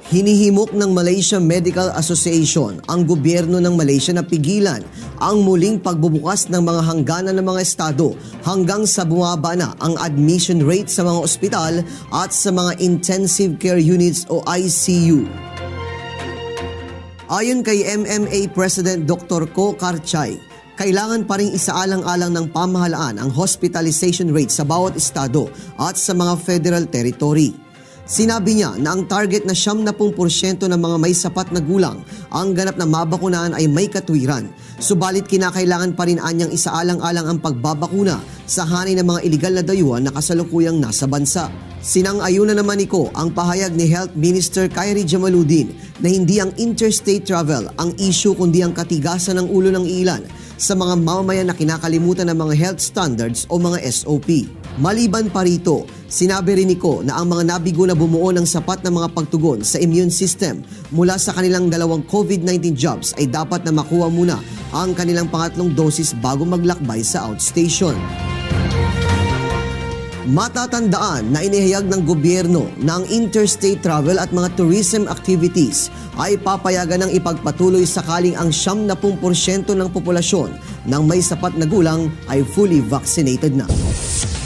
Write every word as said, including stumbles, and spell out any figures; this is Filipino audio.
Hinihimok ng Malaysia Medical Association ang gobyerno ng Malaysia na pigilan ang muling pagbubukas ng mga hangganan ng mga estado hanggang sa bumaba na ang admission rate sa mga ospital at sa mga intensive care units o I C U. Ayon kay M M A President Doctor Ko Karchay, kailangan pa ring isaalang-alang ng pamahalaan ang hospitalization rate sa bawat estado at sa mga federal territory. Sinabi niya na ang target na siyam na pung porsyento ng mga may sapat na gulang ang ganap na mabakunahan ay may katwiran. Subalit kinakailangan pa rin anyang isaalang-alang ang pagbabakuna sa hanay ng mga iligal na dayuhan na kasalukuyang nasa bansa. Sinang-ayuna naman niko ang pahayag ni Health Minister Khairy Jamaluddin na hindi ang interstate travel ang issue kundi ang katigasan ng ulo ng ilan sa mga mamamayan na kinakalimutan ng mga health standards o mga S O P. Maliban pa rito, sinabi rin niko na ang mga nabigo na bumuo ng sapat na mga pagtugon sa immune system mula sa kanilang dalawang COVID nineteen jabs ay dapat na makuha muna ang kanilang pangatlong dosis bago maglakbay sa outstation. Matatandaan na inihayag ng gobyerno na ang interstate travel at mga tourism activities ay papayagan ng ipagpatuloy sakaling ang siyam na pung porsyento ng populasyon ng may sapat na gulang ay fully vaccinated na.